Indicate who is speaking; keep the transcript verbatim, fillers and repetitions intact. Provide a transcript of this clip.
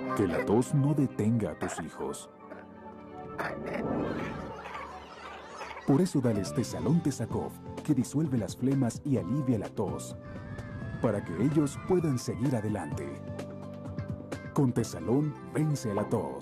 Speaker 1: Que la tos no detenga a tus hijos. Por eso dales Tesalón Tesakov, que disuelve las flemas y alivia la tos, para que ellos puedan seguir adelante. Con Tesalón vence a la tos.